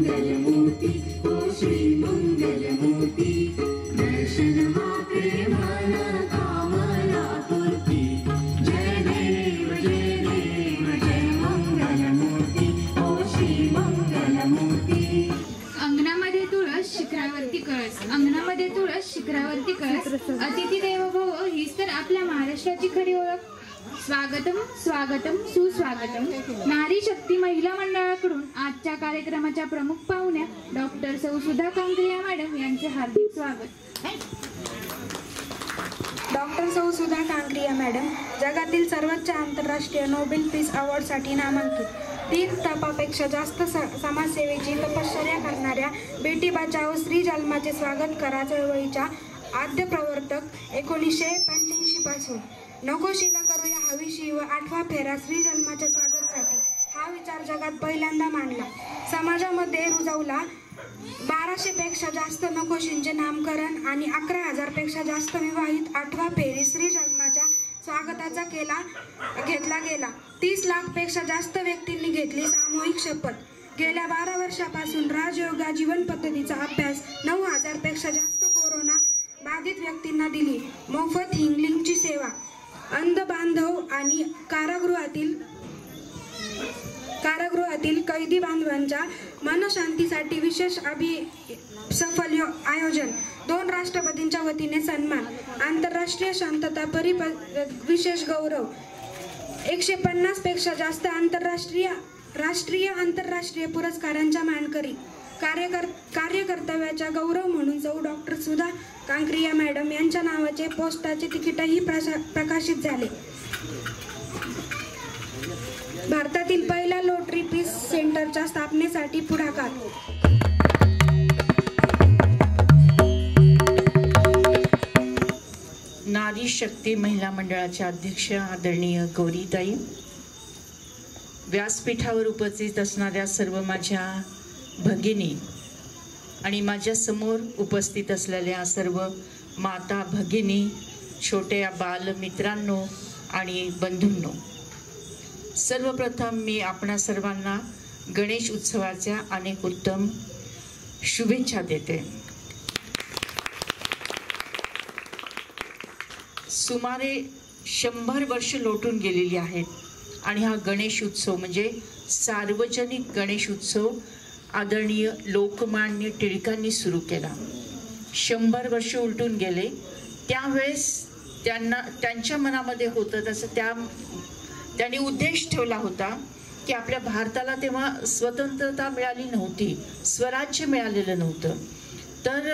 मंगलमूर्ती ओ श्री मंगलमूर्ती दर्शन प्रेमाला कामना पूर्ती जय देव जय मंगलमूर्ती ओ श्री मंगलमूर्ती अंगणामध्ये तुळस शिखरावरती कळस अंगणामध्ये तुळस शिखरावरती कळस अतिथी देवो भव हीच तर आपल्या महाराष्ट्राची खरी ओळख स्वागतम स्वागतम सुस्वागतम नारी शक्ती महिला मंडळाकडून आजच्या कार्यक्रमाच्या प्रमुख पाहुण्या डॉक्टर सौ सुधा कांकरिया मॅडम यांचे हार्दिक स्वागत। डॉक्टर सौ सुधा कांकरिया मॅडम जगातील सर्वोच्च आंतरराष्ट्रीय नोबेल पीस अवॉर्डसाठी नामांकित 3 तपापेक्षा जास्त समाजसेवेची तपश्चर्या करणाऱ्या बेटी बचाओ स्त्री जन्माचे स्वागत करा चळवळीच्या आद्य प्रवर्तक 1985 पासून नकोशीला करूया हवीशी व 8वा फेरा स्त्री जन्माच्या स्वागतासाठी हा विचार जगात पहिल्यांदा मांडला। समाजामध्ये रुजवला 1200 पेक्षा जास्त नकोशींचे नामकरण आणि 11,000 पेक्षा जास्त विवाहित 8वा फेरी स्त्री जन्माच्या स्वागताचा घेतला गेला। 30 लाख पेक्षा जास्त व्यक्तींनी घेतली सामूहिक शपथ। गेल्या 12 वर्षापासून राजयोगा जीवन पद्धतीचा अभ्यास 9,000 पेक्षा जास्त कोरोना बाधित व्यक्तींना दिली मोफत हिंगलिंगची सेवा। अंध बांधव आणि कारागृहातील कैदी बांधवांच्या मनशांतीसाठी विशेष सफल आयोजन 2 राष्ट्रपतींच्या वतीने सन्मान आंतरराष्ट्रीय शांतता विशेष गौरव 150 पेक्षा जास्त राष्ट्रीय आंतरराष्ट्रीय पुरस्कारांच्या मानकरी कार्यकर्तव्याचा गौरव म्हणून सौ डॉक्टर सुधा कांकरिया मॅडम यांच्या नावाचे पोस्टाचे तिकीटही प्रकाशित झाले। भारतातील पहिल्या लोटरी पीस सेंटरच्या स्थापनेसाठी पुढाकार नारी शक्ती महिला मंडळाच्या अध्यक्ष आदरणीय गौरीताई, व्यासपीठावर उपस्थित असणाऱ्या सर्व माझ्या भगिनी आणि माझ्या समोर उपस्थित असलेल्या सर्व माता भगिनी, छोट्या बाल मित्रांनो आणि बंधूंनो, सर्वप्रथम मी आपणा सर्वांना गणेश उत्सवाच्या अनेक उत्तम शुभेच्छा देते। सुमारे 100 वर्ष लोटून गेलेली आहेत आणि हा गणेश उत्सव म्हणजे सार्वजनिक गणेश उत्सव आदरणीय लोकमान्य टिळकांनी सुरू केला। 100 वर्ष उलटून गेले। त्यावेळेस त्यांच्या मनामध्ये होतं तसं त्यांनी उद्देश ठेवला होता की आपल्या भारताला तेव्हा स्वतंत्रता मिळाली नव्हती, स्वराज्य मिळालेलं नव्हतं, तर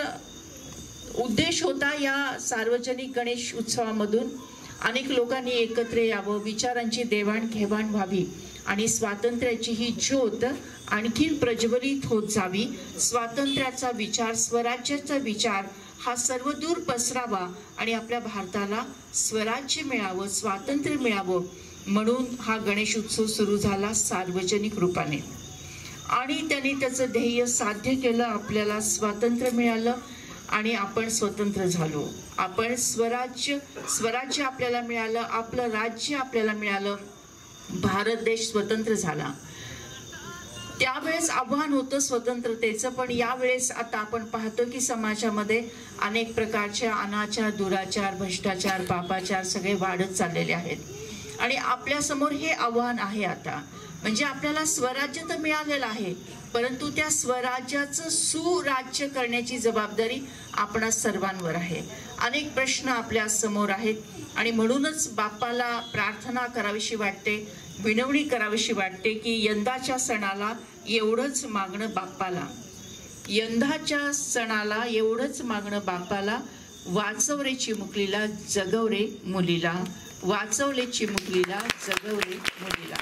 उद्देश होता या सार्वजनिक गणेश उत्सवामधून अनेक लोकांनी एकत्र यावं, विचारांची देवाणघेवाण व्हावी आणि स्वातंत्र्याची ही ज्योत आणखी प्रज्वलित होत जावी। स्वातंत्र्याचा विचार, स्वराज्याचा विचार हा सर्वदूर पसरावा आणि आपल्या भारताला स्वराज्य मिळावं, स्वातंत्र्य मिळावं म्हणून हा गणेश उत्सव सुरू झाला सार्वजनिक रूपाने आणि त्यांनी त्याचं ध्येय साध्य केलं। आपल्याला स्वातंत्र्य मिळालं आणि आपण स्वतंत्र झालो। आपण स्वराज्य आपल्याला मिळालं, आपलं राज्य आपल्याला मिळालं, भारत देश स्वतंत्र झाला। त्यावेळेस आव्हान होतं स्वतंत्रतेचं, पण यावेळेस आता आपण पाहतो की समाजामध्ये अनेक प्रकारच्या अनाचार, दुराचार, भ्रष्टाचार, पापाचार सगळे वाढत चाललेले आहेत आणि आपल्या समोर हे आव्हान आहे आता, म्हणजे आपल्याला स्वराज्य तर मिळालेलं आहे, परंतु त्या स्वराज्याचं सुराज्य करण्याची जबाबदारी आपणा सर्वांवर आहे। अनेक प्रश्न आपल्या समोर आहेत आणि म्हणूनच बाप्पाला प्रार्थना करावीशी वाटते, विनवणी करावीशी वाटते की यंदाच्या सणाला एवढंच मागणं बाप्पाला, यंदाच्या सणाला एवढंच मागणं बाप्पाला, वाचव रे चिमुकलीला जगव रे मुलीला, वाचवले चिमुकलीला जगव रे मुलीला।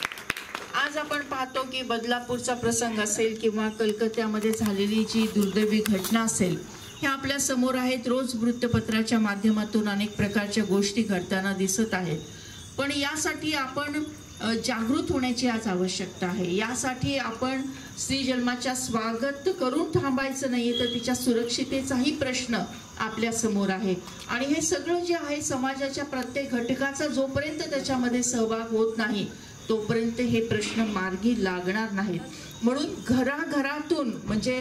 आज आपण पाहतो की बदलापूरचा प्रसंग असेल किंवा कलकत्त्यामध्ये झालेली जी दुर्दैवी घटना असेल, ह्या आपल्या समोर आहेत। रोज वृत्तपत्राच्या माध्यमातून अनेक प्रकारच्या गोष्टी घडताना दिसत आहेत, पण यासाठी आपण जागृत होण्याची आज आवश्यकता आहे। यासाठी आपण स्त्री जन्माच्या स्वागत करून थांबायचं नाही, तर तिच्या सुरक्षितेचाही प्रश्न आपल्या समोर आहे आणि हे सगळं जे आहे समाजाच्या प्रत्येक घटकाचा जोपर्यंत त्याच्यामध्ये सहभाग होत नाही तोपर्यंत हे प्रश्न मार्गी लागणार नाहीत। म्हणून घराघरातून म्हणजे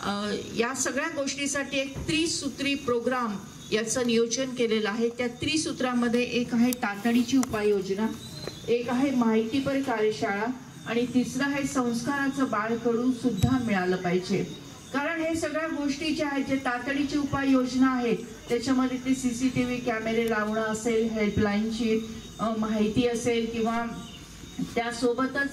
या सगळ्या गोष्टीसाठी एक त्रिसूत्री प्रोग्राम याचं नियोजन केलेलं आहे. त्या त्रिसूत्रामध्ये एक आहे तातडीची उपाययोजना, एक आहे माहितीपर कार्यशाळा आणि तिसरं आहे संस्काराचं बाळकडू सुद्धा मिळालं पाहिजे. कारण हे सगळ्या गोष्टी ज्या आहेत, जे तातडीची उपाययोजना आहेत, त्याच्यामध्ये ते CCTV कॅमेरे लावणं असेल, हेल्पलाईनची माहिती असेल किंवा त्यासोबतच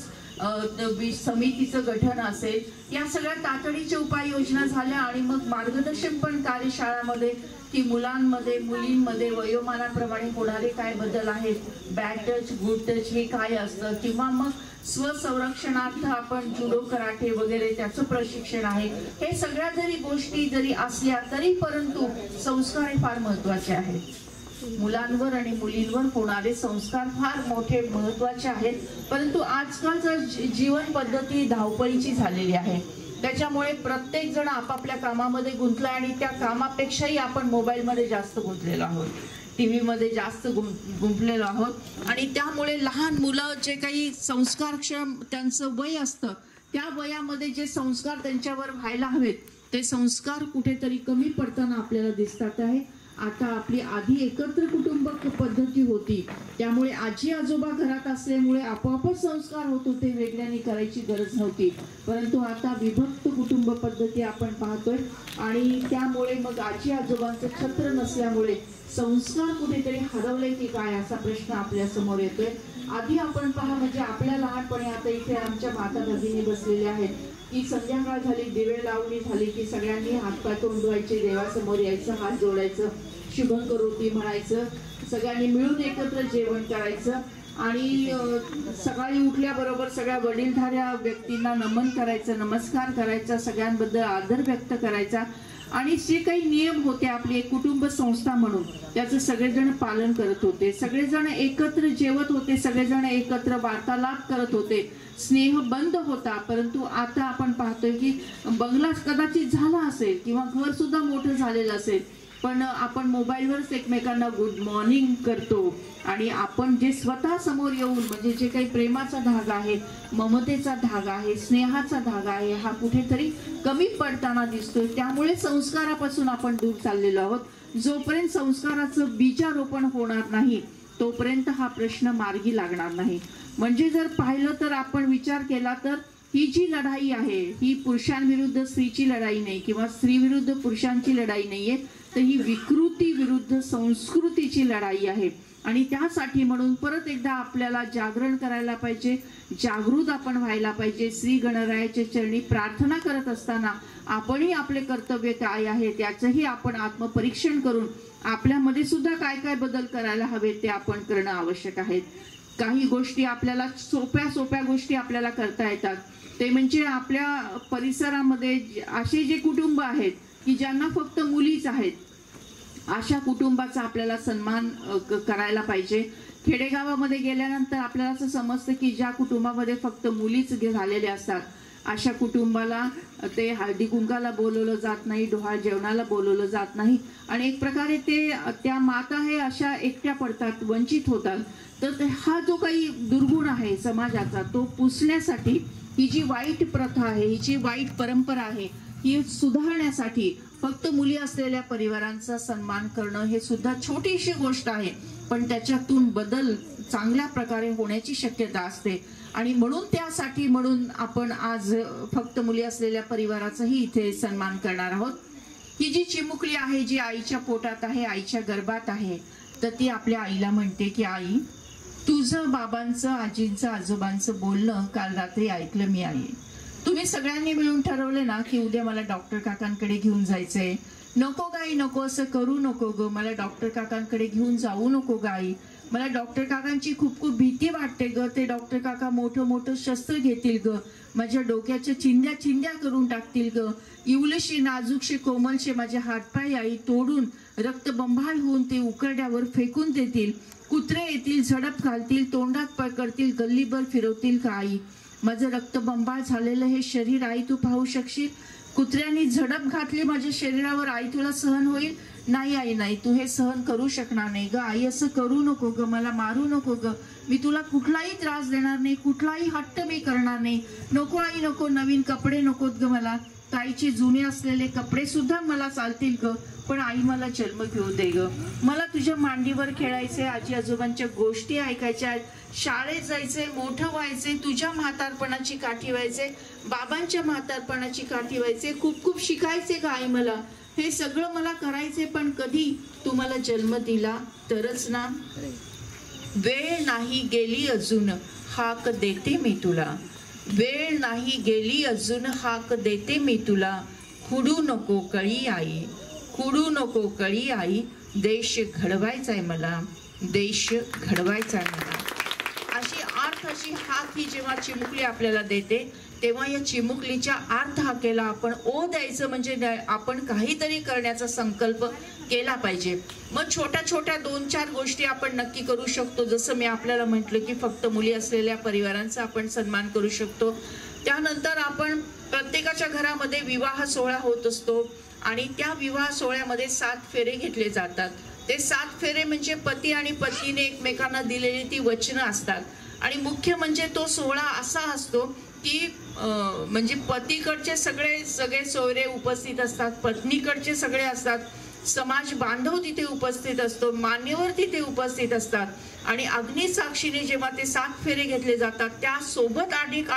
समितीचं गठन असेल, या सगळ्या तातडीच्या उपाययोजना झाल्या. आणि मग मार्गदर्शन पण कार्यशाळामध्ये की मुलांमध्ये मुलींमध्ये वयोमानाप्रमाणे होणारे काय बदल आहेत, बॅड टच गुड टच हे काय असतं, किंवा मग स्वसंरक्षणार्थ आपण जुडो कराटे वगैरे त्याचं प्रशिक्षण आहे. हे सगळ्या जरी गोष्टी जरी असल्या तरी परंतु संस्कार हे फार महत्वाचे आहेत. मुलांवर आणि मुलींवर होणारे संस्कार फार मोठे महत्वाचे आहेत. परंतु आजकालचं जीवन पद्धती धावपळीची झालेली आहे. त्याच्यामुळे प्रत्येक जण आपापल्या कामामध्ये गुंतला आणि त्या कामापेक्षाही आपण मोबाईलमध्ये जास्त गुंतलेलो आहोत, TV मध्ये जास्त गुंतलेलो आहोत. आणि त्यामुळे लहान मुलं जे काही संस्कारक्षम त्यांचं वय असतं, त्या वयामध्ये जे संस्कार त्यांच्यावर व्हायला हवेत ते संस्कार कुठेतरी कमी पडताना आपल्याला दिसतात आहे. आता आपली आधी एकत्र कुटुंब पद्धती होती, त्यामुळे आजी आजोबा घरात असल्यामुळे आपोआपच संस्कार होत होते, वेगळ्याने करायची गरज नव्हती. परंतु आता विभक्त कुटुंब पद्धती आपण पाहतोय आणि त्यामुळे मग आजी आजोबांचं छत्र नसल्यामुळे संस्कार कुठेतरी हरवले की काय असा प्रश्न आपल्या समोर येतोय. आधी आपण पहा, म्हणजे आपल्या लहानपणी, आता इथे आमच्या माता भगिनी बसलेल्या आहेत की संध्याकाळ झाली, दिवे लावणी झाली की सगळ्यांनी हातपाय तोंड धुवायचे, देवासमोर यायचं, हात जोडायचं, शुभं करोती म्हणायचं, सगळ्यांनी मिळून एकत्र जेवण करायचं आणि सकाळी उठल्याबरोबर सगळ्या वडीलधाऱ्या व्यक्तींना नमन करायचं, नमस्कार करायचा, सगळ्यांबद्दल आदर व्यक्त करायचा आणि जे काही नियम होते आपली एक कुटुंब संस्था म्हणून त्याचं सगळेजण पालन करत होते. सगळेजण एकत्र जेवत होते, सगळेजण एकत्र वार्तालाप करत होते, स्नेह बंद होता. परंतु आता आपण पाहतोय की बंगला कदाचित झाला असेल किंवा घर सुद्धा मोठं झालेलं असेल, पण आपण मोबाईलवरच एकमेकांना गुड मॉर्निंग करतो आणि आपण जे स्वतः समोर येऊन म्हणजे जे काही प्रेमाचा धागा आहे, ममतेचा धागा आहे, स्नेहाचा धागा आहे, हा कुठेतरी कमी पडताना दिसतोय. त्यामुळे संस्कारापासून आपण दूर चाललेलो आहोत. जोपर्यंत संस्काराचं बीजारोपण होणार नाही तोपर्यंत हा प्रश्न मार्गी लागणार नाही. म्हणजे जर पाहिलं तर आपण विचार केला तर ही जी लढाई आहे ही पुरुषांविरुद्ध स्त्रीची लढाई नाही किंवा स्त्री विरुद्ध पुरुषांची लढाई नाहीये, तर ही विकृती विरुद्ध संस्कृतीची लढाई आहे. आणि त्यासाठी म्हणून परत एकदा आपल्याला जागरण करायला पाहिजे, जागृत आपण व्हायला पाहिजे. श्री गणरायाच्या चरणी प्रार्थना करत असताना आपणही आपले कर्तव्य काय आहे त्याचंही आपण आत्मपरीक्षण करून आपल्यामध्ये सुद्धा काय काय बदल करायला हवे ते आपण करणं आवश्यक आहे. काही गोष्टी आपल्याला सोप्या गोष्टी आपल्याला करता येतात, ते म्हणजे आपल्या परिसरामध्ये असे जे कुटुंब आहेत की ज्यांना फक्त मुलीच आहेत, अशा कुटुंबाचा आपल्याला सन्मान करायला पाहिजे. खेडेगावामध्ये गेल्यानंतर आपल्याला असं समजतं की ज्या कुटुंबामध्ये फक्त मुलीच झालेल्या असतात अशा कुटुंबाला ते हळदी कुंकाला बोलवलं जात नाही, डोहाळ जेवणाला बोलवलं जात नाही आणि एक प्रकारे ते त्या माता हे अशा एकट्या पडतात, वंचित होतात. तर हा जो काही दुर्गुण आहे समाजाचा तो पुसण्यासाठी ही जी वाईट प्रथा आहे, ही जी वाईट परंपरा आहे, ही सुधारण्यासाठी फक्त मुली असलेल्या परिवारांचा सन्मान करणं हे सुद्धा छोटीशी गोष्ट आहे, पण त्याच्यातून बदल चांगल्या प्रकारे होण्याची शक्यता असते. आणि म्हणून त्यासाठी म्हणून आपण आज फक्त मुली असलेल्या परिवाराचाही इथे सन्मान करणार आहोत. ही जी चिमुकली आहे जी आईच्या पोटात आहे, आईच्या गर्भात आहे, तर ती आपल्या आईला म्हणते की आई, तुझं बाबांचं, आजींचं, आजोबांचं बोलणं काल रात्री ऐकलं मी आई. तुम्ही सगळ्यांनी मिळून ठरवले ना की उद्या मला डॉक्टर काकांकडे घेऊन जायचंय. नको गाई, नको असं करू नको ग, मला डॉक्टर काकांकडे घेऊन जाऊ नको गाई, मला डॉक्टर काकांची खूप भीती वाटते ग, ते डॉक्टर काका मोठं शस्त्र घेतील ग, माझ्या डोक्याच्या चिंध्या करून टाकतील ग, इवलशी नाजूकशे कोमलशे माझे हातपाय आई तोडून रक्तबंबाळ होऊन ते उकरड्यावर फेकून देतील, कुत्रे येतील, झडप घालतील, तोंडात पकडतील, गल्लीभर फिरवतील का आई, माझं रक्तबंबाळ झालेलं हे शरीर आई तू पाहू शकशील, कुत्र्यांनी झडप घातली माझ्या शरीरावर आई तुला सहन होईल, नाही आई नाही, तू हे सहन करू शकणार नाही ग आई, असं करू नको ग, मला मारू नको ग, मी तुला कुठलाही त्रास देणार नाही, कुठलाही हट्ट मी करणार नाही, नको आई नको, नवीन कपडे नकोत ग मला, ताईचे जुने असलेले कपडे सुद्धा मला चालतील ग, पण आई मला जन्म घेऊ दे ग, मला तुझ्या मांडीवर खेळायचे, आजी आजोबांच्या गोष्टी ऐकायच्या, शाळेत जायचे, मोठं व्हायचे, तुझ्या म्हातारपणाची काठी व्हायचे, बाबांच्या म्हातारपणाची काठी व्हायचे, खूप खूप शिकायचे ग आई मला, हे सगळं मला करायचे, पण कधी तू मला जन्म दिला तरच ना. वेळ नाही गेली अजून हाक देते मी तुला, वेळ नाही गेली अजून हाक देते मी तुला, खुडू नको कळी आई, खुडू नको कळी आई, देश घडवायचाय मला, देश घडवायचाय मला. अशी अशी हाक ही जेव्हा चिमुकली आपल्याला देते तेव्हा या चिमुकलीच्या अर्थ हाकेला आपण ओ द्यायचं, म्हणजे आपण काहीतरी करण्याचा संकल्प केला पाहिजे. मग छोट्या छोट्या 2-4 गोष्टी आपण नक्की करू शकतो. जसं मी आपल्याला म्हटलं की फक्त मुली असलेल्या परिवारांचा आपण सन्मान करू शकतो. त्यानंतर आपण प्रत्येकाच्या घरामध्ये विवाह सोहळा होत असतो आणि त्या विवाह सोहळ्यामध्ये 7 फेरे घेतले जातात. ते 7 फेरे म्हणजे पती आणि पत्नीने एकमेकांना दिलेली ती वचनं असतात. आणि मुख्य म्हणजे तो सोहळा असा असतो की म्हणजे पतीकडचे सगळे सोयरे उपस्थित असतात, पत्नीकडचे सगळे असतात, समाज बांधव तिथे उपस्थित असतो, मान्यवर तिथे उपस्थित असतात. आणि अग्निसाक्षीने जेव्हा ते 7 फेरे घेतले जातात त्यासोबत एक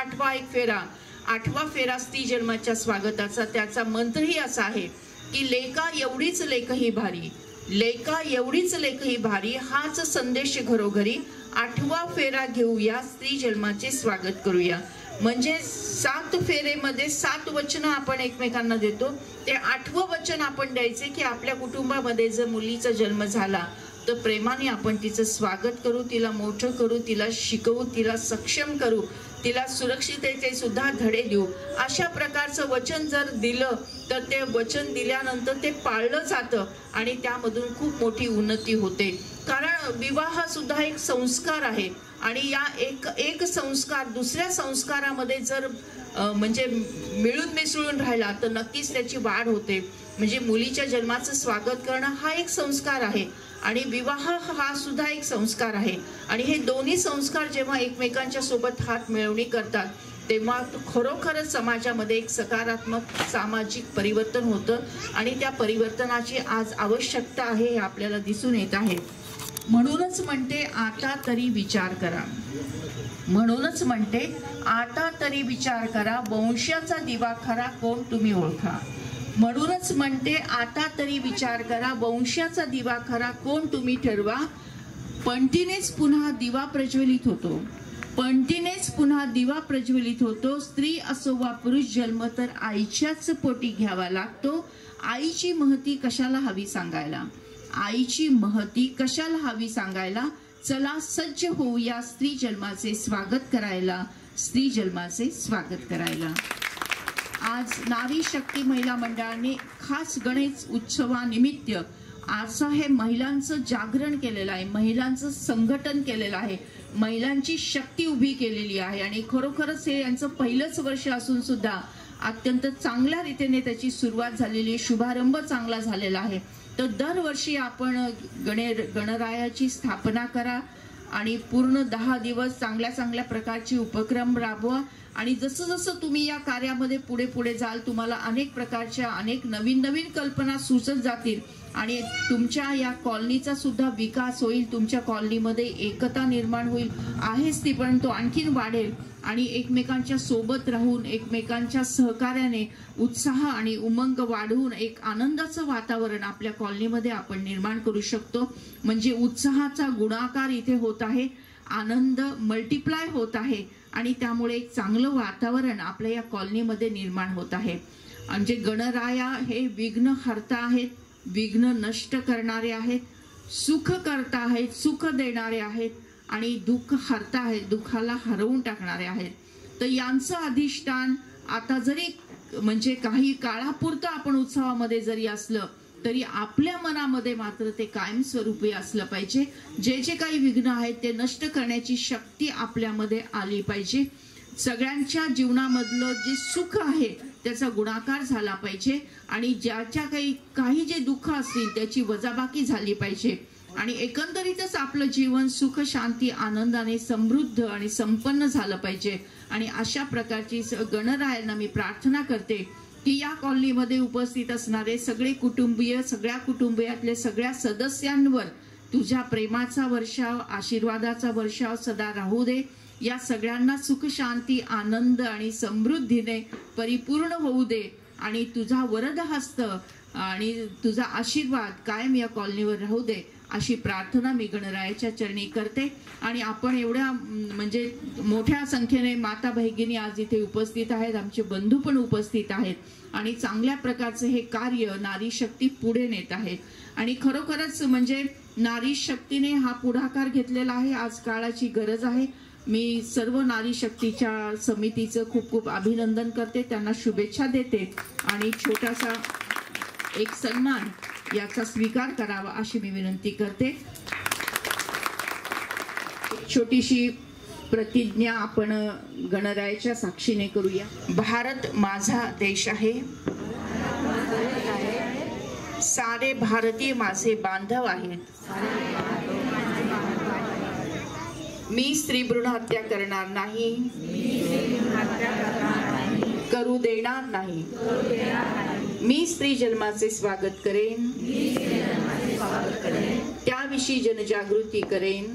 8वा फेरा स्त्री जन्माच्या स्वागताचा. त्याचा मंत्रही असा आहे की लेका एवढीच लेखही भारी, लेका एवढीच लेखही भारी, हाच संदेश घरोघरी, 8वा फेरा घेऊया, स्त्री जन्माचे स्वागत करूया. म्हणजे 7 फेरेमध्ये 7 वचनं आपण एकमेकांना देतो. ते 8वं वचन आपण द्यायचे की आपल्या कुटुंबामध्ये जर मुलीचा जन्म झाला तर प्रेमाने आपण तिचं स्वागत करू, तिला मोठं करू, तिला शिकवू, तिला सक्षम करू, तिला सुरक्षिततेचे सुद्धा धडे देऊ. अशा प्रकारचं वचन जर दिलं तर ते वचन दिल्यानंतर ते पाळलं जातं आणि त्यामधून खूप मोठी उन्नती होते. कारण विवाह सुद्धा एक संस्कार आहे आणि या एक संस्कार दुसऱ्या संस्कारामध्ये जर म्हणजे मिळून मिसळून राहिला तर नक्कीच त्याची वाढ होते. म्हणजे मुलीच्या जन्माचं स्वागत करणं हा एक संस्कार आहे आणि विवाह हा सुद्धा एक संस्कार आहे. आणि हे दोन्ही संस्कार जेव्हा एकमेकांच्या सोबत हात मिळवणी करतात तेव्हा खरोखरच समाजामध्ये एक सकारात्मक सामाजिक परिवर्तन होतं आणि त्या परिवर्तनाची आज आवश्यकता आहे हे आपल्याला दिसून येत आहे. म्हणूनच म्हणते आता तरी विचार करा, म्हणूनच म्हणते आता तरी विचार करा, वंशाचा दिवा खरा कोण तुम्ही ओळखा. म्हणूनच म्हणते आता तरी विचार करा, वंशाचा दिवा खरा कोण तुम्ही ठरवा. पंटीनेच पुन्हा दिवा प्रज्वलित होतो, पंटीनेच पुन्हा दिवा प्रज्वलित होतो. स्त्री असो वा पुरुष जन्म तर आईच्याच पोटी घ्यावा लागतो. आईची महती कशाला हवी सांगायला, आईची महती कशाला हवी सांगायला. चला सज्ज होऊया स्त्री जन्माचे स्वागत करायला, स्त्री जन्माचे स्वागत करायला. आज नारी शक्ती महिला मंडळाने खास गणेश उत्सवानिमित्त असं हे महिलांचं जागरण केलेलं आहे, महिलांचं संघटन केलेलं आहे, महिलांची शक्ती उभी केलेली आहे. आणि खरोखरच हे यांचं पहिलंच वर्ष असून सुद्धा अत्यंत चांगल्या रीतीने त्याची सुरुवात झालेली, शुभारंभ चांगला झालेला आहे. तर दरवर्षी आपण गणरायाची स्थापना करा आणि पूर्ण 10 दिवस चांगल्या चांगल्या प्रकारचे उपक्रम राबवा. आणि जसं जसं तुम्ही या कार्यामध्ये पुढे पुढे जाल तुम्हाला अनेक प्रकारच्या अनेक नवीन नवीन कल्पना सुचत जातील आणि तुमच्या या कॉलनीचा सुद्धा विकास होईल, तुमच्या कॉलनीमध्ये एकता निर्माण होईल आहेच ती, परंतु आणखीन वाढेल. आणि एकमेकांच्या सोबत राहून एकमेकांच्या सहकार्याने उत्साह आणि उमंग वाढवून एक आनंदाचं वातावरण आपल्या कॉलनीमध्ये आपण निर्माण करू शकतो. म्हणजे उत्साहाचा गुणाकार इथे होत आहे, आनंद मल्टिप्लाय होत आहे आणि त्यामुळे एक चांगलं वातावरण आपल्या या कॉलनीमध्ये निर्माण होत आहे. म्हणजे गणराया हे विघ्न हरता आहेत, विघ्न नष्ट करणारे आहेत, सुख करता आहेत, सुख देणारे आहेत आणि दुःख हरता आहेत, दुःखाला हरवून टाकणारे आहेत. तर यांचं अधिष्ठान आता जरी म्हणजे काही काळापुरतं आपण उत्सवामध्ये जरी असलं तरी आपल्या मनामध्ये मात्र ते कायमस्वरूपी असलं पाहिजे. जे जे काही विघ्न आहेत ते नष्ट करण्याची शक्ती आपल्यामध्ये आली पाहिजे. सगळ्यांच्या जीवनामधलं जे सुख आहे त्याचा गुणाकार झाला पाहिजे आणि ज्याच्या काही जे दुःख असतील त्याची वजाबाकी झाली पाहिजे आणि एकंदरीतच आपलं जीवन सुख शांती आनंदाने समृद्ध आणि संपन्न झालं पाहिजे. आणि अशा प्रकारची गणरायांना मी प्रार्थना करते की या कॉलनीमध्ये उपस्थित असणारे सगळे कुटुंबीय, सगळ्या कुटुंबियातले सगळ्या सदस्यांवर तुझ्या प्रेमाचा वर्षाव, आशीर्वादाचा वर्षाव सदा राहू दे. या सगळ्यांना सुख शांती आनंद आणि समृद्धीने परिपूर्ण होऊ दे आणि तुझा वरद हस्त आणि तुझा आशीर्वाद कायम या कॉलनीवर राहू दे अशी प्रार्थना मी गणरायाच्या चरणी करते. आणि आपण एवढ्या म्हणजे मोठ्या संख्येने माता भगिनी आज इथे उपस्थित आहेत, आमचे बंधू पण उपस्थित आहेत आणि चांगल्या प्रकारचे हे कार्य नारी शक्ती पुढे नेत आहेत. आणि खरोखरच म्हणजे नारी शक्तीने हा पुढाकार घेतलेला आहे, आज काळाची गरज आहे. मी सर्व नारी शक्तीच्या समितीचं खूप खूप अभिनंदन करते, त्यांना शुभेच्छा देते आणि छोटासा एक सन्मान याचा स्वीकार करावा अशी मी विनंती करते. छोटीशी प्रतिज्ञा आपण गणरायाच्या साक्षीने करूया. भारत माझा देश आहे, सारे भारतीय माझे बांधव आहेत. मी स्त्री भ्रूण हत्या करणार नाही, करू देणार नाही. मी स्त्री जन्माचे स्वागत करेन, त्याविषयी जनजागृती करेन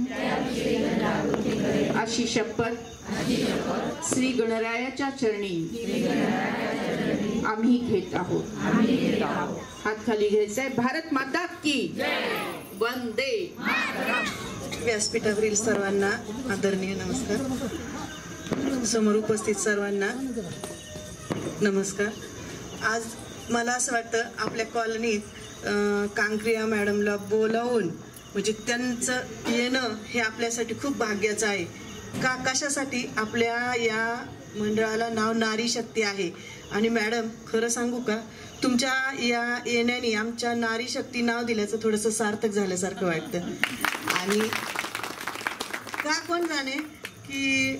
अशी शपथ श्री गणरायाच्या चरणी आम्ही घेत आहोत. हात खाली घ्यायचाय. भारत माता की वंदे. व्यासपीठावरील सर्वांना आदरणीय नमस्कार. समोर उपस्थित सर्वांना नमस्कार. आज मला असं वाटतं आपल्या कॉलनीत कांक्रिया मॅडमला बोलावून म्हणजे त्यांचं येणं हे आपल्यासाठी खूप भाग्याचं आहे. कशासाठी? आपल्या या मंडळाला नाव नारी शक्ती आहे. आणि मॅडम खरं सांगू का, तुमच्या या येण्याने आमच्या नारी शक्ती नाव दिल्याचं थोडंसं सार्थक झाल्यासारखं वाटतं. आणि का कोण जाणे की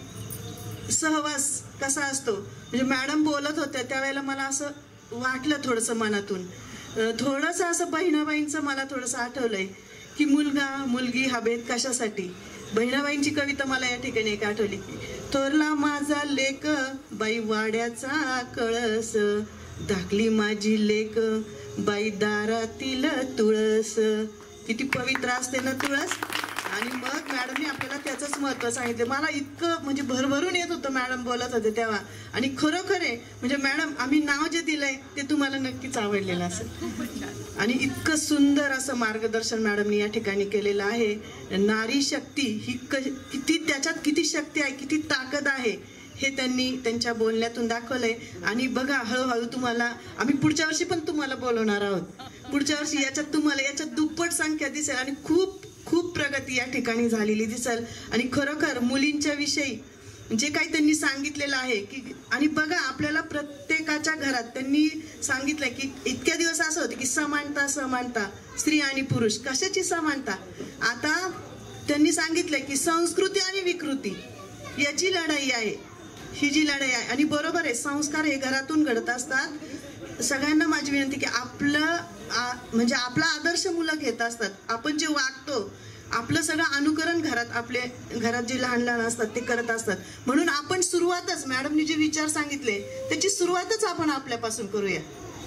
सहवास कसा असतो, म्हणजे मॅडम बोलत होत्या त्यावेळेला मला असं वाटलं थोडंसं मनातून, थोडंसं असं बहिणाबाईंचं मला थोडंसं आठवलंय की मुलगा मुलगी हा भेद कशासाठी. बहिणाबाईंची कविता मला या ठिकाणी एक आठवली की थोरला माझा लेक बाई वाड्याचा कळस, धाकली माझी लेक बाई दारातील तुळस. किती पवित्र असते ना तुळस. आणि मग मॅडमने आपल्याला त्याचंच महत्त्व सांगितलं. मला इतकं म्हणजे भरभरून येत होतं मॅडम बोलत होते तेव्हा. आणि खरोखर आहे म्हणजे मॅडम आम्ही नाव जे दिलंय ते तुम्हाला नक्कीच आवडलेलं असेल. आणि इतकं सुंदर असं मार्गदर्शन मॅडमने या ठिकाणी केलेलं आहे. नारी शक्ती ही किती, त्याच्यात किती शक्ती आहे, किती ताकद आहे हे त्यांनी त्यांच्या बोलण्यातून दाखवलंय. आणि बघा हळूहळू तुम्हाला आम्ही पुढच्या वर्षी पण तुम्हाला बोलवणार आहोत. पुढच्या वर्षी याच्यात तुम्हाला याच्यात दुप्पट संख्या दिसेल आणि खूप खूप प्रगती या ठिकाणी झालेली दिसेल. आणि खरोखर मुलींच्या विषयी जे काही त्यांनी सांगितलेलं आहे की, आणि बघा आपल्याला प्रत्येकाच्या घरात त्यांनी सांगितलंय की इतक्या दिवस असं होतं की समानता समानता, स्त्री आणि पुरुष कशाची समानता. आता त्यांनी सांगितलंय की संस्कृती आणि विकृती याची लढाई आहे, ही जी लढाई आहे. आणि बरोबर आहे, संस्कार हे घरातून घडत असतात. सगळ्यांना माझी विनंती की आपलं म्हणजे आपला आदर्श मुलं घेत असतात. आपण जे वागतो आपलं सगळं अनुकरण घरात घरात जे लहान लहान असतात ते करत असतात. म्हणून आपण सुरुवातच मॅडमनी जे विचार सांगितले त्याची सुरुवातच आपण आपल्यापासून करूया.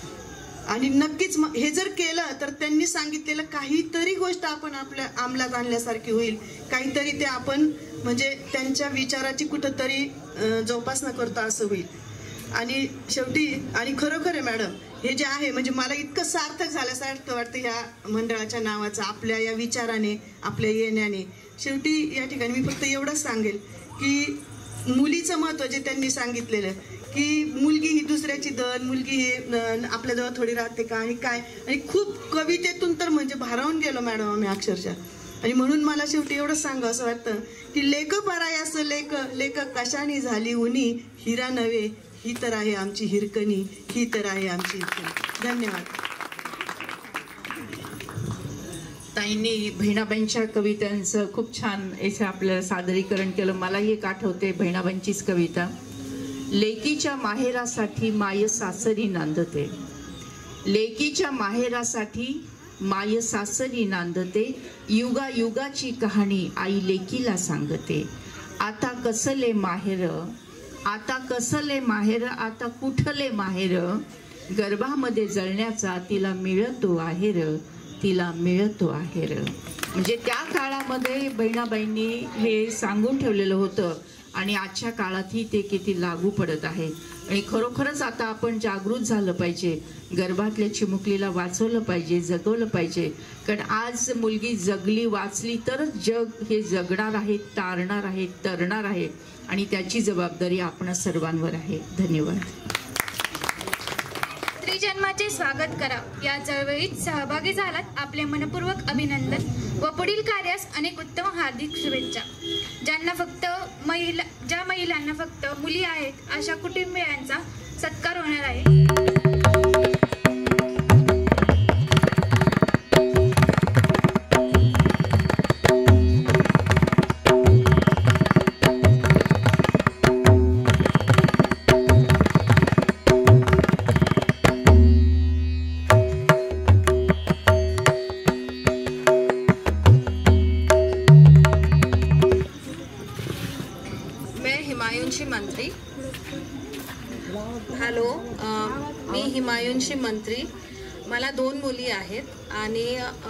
आणि नक्कीच हे जर केलं तर त्यांनी सांगितलेलं काहीतरी गोष्ट आपण आपल्या अंमलात आणल्यासारखी होईल. काहीतरी ते आपण म्हणजे त्यांच्या विचाराची कुठंतरी जोपासना करतो असं होईल. आणि शेवटी आणि खरोखर आहे मॅडम हे जे आहे म्हणजे मला इतकं सार्थक झाल्यासारखं वाटतं ह्या मंडळाच्या नावाचं, आपल्या या विचाराने, आपल्या येण्याने. शेवटी या ठिकाणी मी फक्त एवढंच सांगेल की मुलीचं महत्त्व जे त्यांनी सांगितलेलं की मुलगी ही दुसऱ्याची दन, मुलगी ही आपल्याजवळ थोडी राहते का आणि काय. आणि खूप कवितेतून तर म्हणजे भारावून गेलो मॅडम आम्ही अक्षरशः. आणि म्हणून मला शेवटी एवढंच सांगावं असं वाटतं की लेक परायास लेक लेक कशाने झाली उनी, हिरा नव्हे ही तर आहे आमची हिरकणी, ही तर आहे आमची हिरकणी. धन्यवाद. ताईंनी बहिणाबाईंच्या कवितांचं खूप छान याचं आपलं सादरीकरण केलं. मलाही एक आठवते बहिणाबाईंचीच कविता लेकीच्या माहेरासाठी माय सासरी नांदते, लेकीच्या माहेरासाठी माय सासरी नांदते, युगा युगाची कहाणी आई लेकीला सांगते. आता कसले माहेर, आता कसले माहेर, आता कुठले माहेर, गर्भामध्ये जळण्याचा तिला मिळतो आहेर, तिला मिळतो आहेर. म्हणजे त्या काळामध्ये बहिणाबाईंनी हे सांगून ठेवलेलं होतं आणि आजच्या काळातही ते किती लागू पडत आहे. आणि खरोखरच आता आपण जागृत झालं पाहिजे, गर्भातल्या चिमुकलीला वाचवलं पाहिजे, जगवलं पाहिजे. कारण आज मुलगी जगली वाचली तरच जग हे जगणार आहे, तारणार आहे, तरणार आहे आणि त्याची जबाबदारी आपण सर्वांवर आहे. धन्यवाद. स्त्रीजन्माचे स्वागत करा या चळवळीत सहभागी झालात आपले मनपूर्वक अभिनंदन व पुढील कार्यास अनेक उत्तम हार्दिक शुभेच्छा. ज्या महिलांना फक्त मुली आहेत अशा कुटुंबियांचा सत्कार होणार आहे. मी हिमायुंशी मंत्री. मला 2 मुली आहेत आणि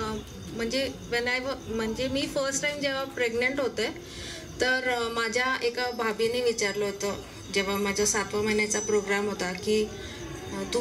म्हणजे मी फर्स्ट टाइम जेव्हा प्रेग्नंट होते तर माझ्या एका भाभीने विचारलं होतं जेव्हा माझ्या 7व्या महिन्याचा प्रोग्राम होता की तू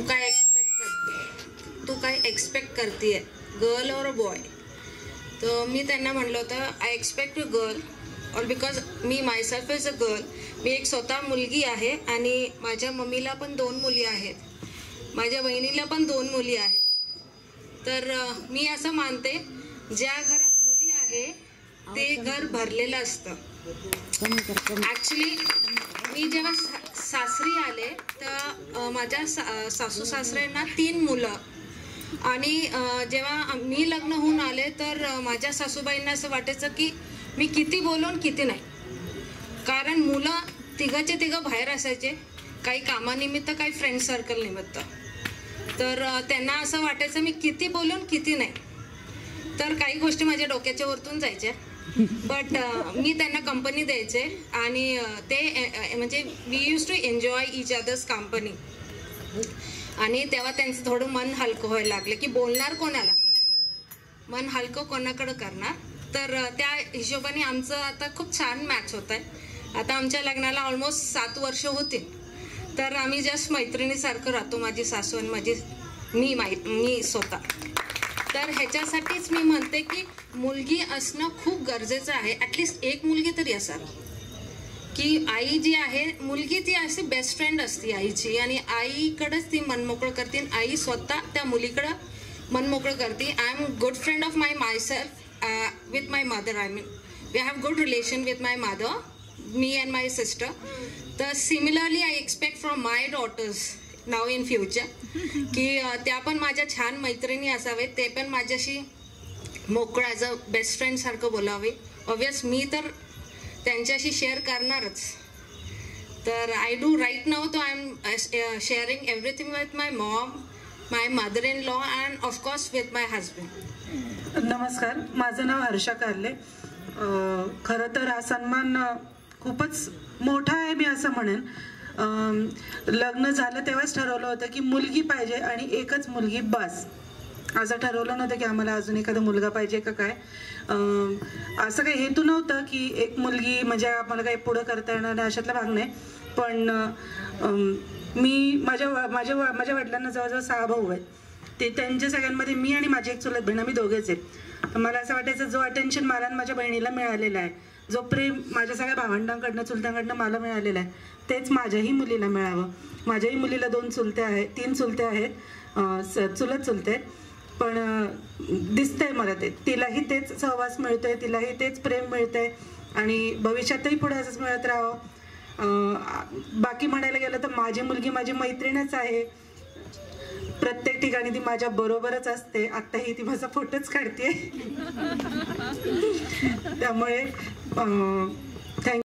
काय एक्सपेक्ट करते गर्ल और बॉय. तर मी त्यांना म्हटलं होतं आय एक्सपेक्ट अ गर्ल और बिकॉज मी मायसेल्फ इज अ गर्ल. मी एक स्वतः मुलगी आहे आणि माझ्या मम्मीला पण 2 मुली आहेत, माझ्या बहिणीला पण 2 मुली आहेत. तर मी असं मानते ज्या घरात मुली आहे ते घर भरलेलं असतं. ॲक्च्युली मी जेव्हा सासरी आले तर माझ्या सासू सासऱ्यांना 3 मुलं आणि जेव्हा मी लग्न होऊन आले तर माझ्या सासूबाईंना असं वाटायचं की मी किती बोलून किती नाही. कारण मुलं तिघाचे तिघं बाहेर असायचे, काही कामानिमित्त काही फ्रेंड सर्कल निमित्त. तर त्यांना असं वाटायचं मी किती बोलून किती नाही. तर काही गोष्टी माझ्या डोक्याच्या वरतून जायच्या बट मी त्यांना कंपनी द्यायचे आणि ते म्हणजे we use to enjoy each others company. आणि तेव्हा त्यांचं थोडं मन हलकं व्हायला लागलं की बोलणार कोणाला, मन हलकं कोणाकडं करणार. तर त्या हिशोबाने आमचं आता खूप छान मॅच होत आहे. आता आमच्या लग्नाला ऑलमोस्ट 7 वर्ष होतील. तर आम्ही जस्ट मैत्रिणीसारखं राहतो, माझी सासू आणि मी स्वतः. तर ह्याच्यासाठीच मी म्हणते की मुलगी असणं खूप गरजेचं आहे. ॲटलिस्ट एक मुलगी तरी असावी की आई जी आहे मुलगी ती अशी बेस्ट फ्रेंड असते आईची आणि आईकडंच ती मनमोकळं करते. आई स्वतः त्या मुलीकडं मनमोकळं करते. I am good friend of myself with my mother. I mean, we have good relation with my mother, me and my sister. So similarly, I expect from my daughters now in future की त्या पण माझ्या छान मैत्रिणी असावेत, ते पण माझ्याशी मोकळं ॲज अ बेस्ट फ्रेंड सारखं बोलावे. ऑब्वियस मी तर त्यांच्याशी शेअर करणारच. तर I do right now so I am sharing everything with my mom, my mother in law and of course with my husband. नमस्कार, माझं नाव हर्षा कारले. खरं तर हा सन्मान खूपच मोठा आहे मी असं म्हणेन. लग्न झालं तेव्हाच ठरवलं होतं की मुलगी पाहिजे आणि एकच मुलगी बस. असं ठरवलं नव्हतं की आम्हाला अजून एखादा मुलगा पाहिजे का काय. असं काही हेतू नव्हतं की एक मुलगी म्हणजे आम्हाला काही पुढं करता येणार नाही अशातला भाग नाही. पण मी माझ्या वडिलांना जवळजवळ 6 भाऊ आहेत. ते त्यांच्या सगळ्यांमध्ये मी आणि माझी एक चुलत बहीण आम्ही दोघेच आहेत. तर मला असं वाटायचं जो अटेन्शन मला आणि माझ्या बहिणीला मिळालेलं आहे, जो प्रेम माझ्या सगळ्या भावंडांकडनं चुलत्यांकडनं मला मिळालेलं आहे, तेच माझ्याही मुलीला मिळावं. माझ्याही मुलीला 2 चुलते आहेत, 3 चुलते आहेत, चुलत चुलते. पण दिसतंय मला ते तिलाही तेच सहवास मिळतोय, तिलाही तेच प्रेम मिळतंय आणि भविष्यातही पुढे असंच मिळत राहावं. बाकी म्हणायला गेलं तर माझी मुलगी माझी मैत्रीणच आहे. प्रत्येक ठिकाणी ती माझ्या बरोबरच असते. आत्ताही ती माझा फोटोच काढते. त्यामुळे